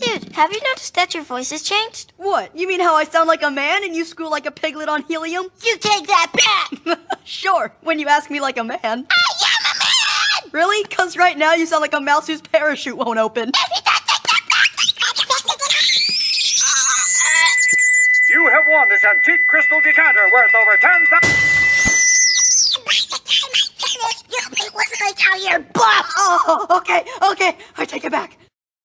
Dude, have you noticed that your voice has changed? What? You mean how I sound like a man and you squeal like a piglet on helium? You take that back! Sure, when you ask me like a man. I am a man! Really? 'Cause right now you sound like a mouse whose parachute won't open. You have won this antique crystal decanter worth over 10,000...